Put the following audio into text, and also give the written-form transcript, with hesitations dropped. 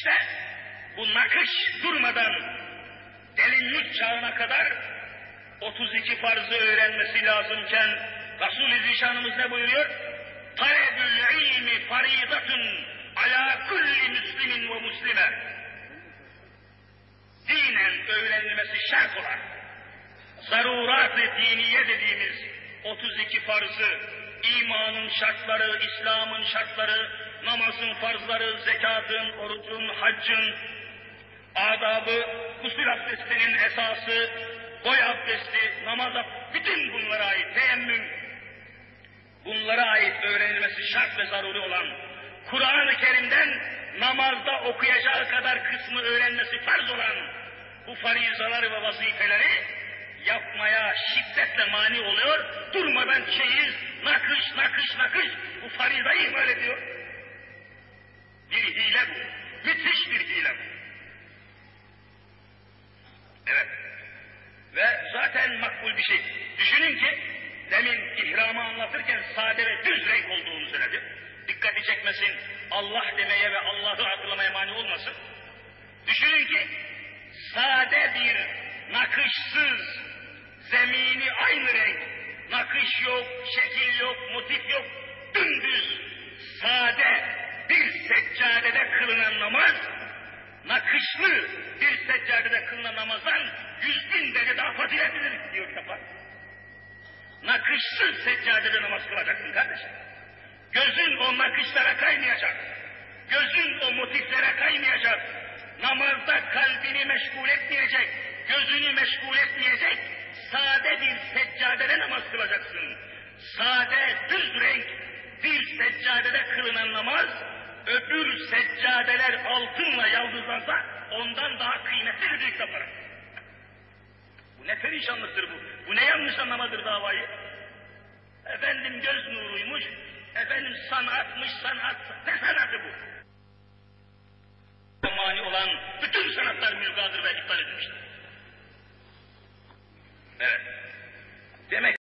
İşte bu nakış durmadan gelinlik çağına kadar 32 farzı öğrenmesi lazımken Resul-i Zişanımız ne buyuruyor? Talebül ilmi faridatun ala kulli müslimin ve muslime. Dinen öğrenilmesi şart olan zarurat-ı diniye dediğimiz 32 farzı, imanın şartları, İslam'ın şartları, namazın farzları, zekatın, orucun, haccın, adabı, gusül abdestinin esası, boy abdesti, namaza, bütün bunlara ait teyemmüm, bunlara ait öğrenilmesi şart ve zaruri olan Kur'an-ı Kerim'den namazda okuyacağı kadar kısmı öğrenmesi farz olan bu farizaları ve vazifeleri yapmaya şiddetle mani oluyor, durmadan çeyiz, nakış, bu farizayı ihmal ediyor. Bir hile bu, müthiş bir hile bu. Evet, ve zaten makbul bir şey. Düşünün ki, demin ihramı anlatırken sade ve düz renk olduğunu söyledi. Dikkati çekmesin, Allah demeye ve Allah'ı hatırlamaya mani olmasın. Düşünün ki, sade bir, nakışsız, zemini aynı renk, nakış yok, şekil yok, motif yok, dümdüz, sade bir seccadede kılınan namaz, nakışlı bir seccadede kılınan namazdan 100.000 derece daha faziletlidir diyor kitaplar. Nakışsız seccadede namaz kılacaksın kardeşim. Gözün o nakışlara kaymayacak, gözün o motiflere kaymayacak, namazda kalbini meşgul etmeyecek, gözünü meşgul etmeyecek, sade bir seccadede namaz kılacaksın. Sade, düz renk bir seccadede kılınan namaz, öbür seccadeler altınla yaldızlansa ondan daha kıymetlidir diyor kitaplara. Bu ne perişanlıktır bu? Bu ne yanlış anlamadır davayı? Efendim göz nuruymuş, efendim sanatmış, ne sanatı bu? Mani olan bütün sanatlar mülgadır ve iptal edilmiştir. Evet. Demek